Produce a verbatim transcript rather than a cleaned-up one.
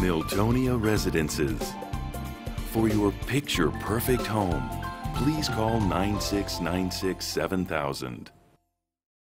Miltonia Residences. For your picture-perfect home, please call nine six nine six seven thousand.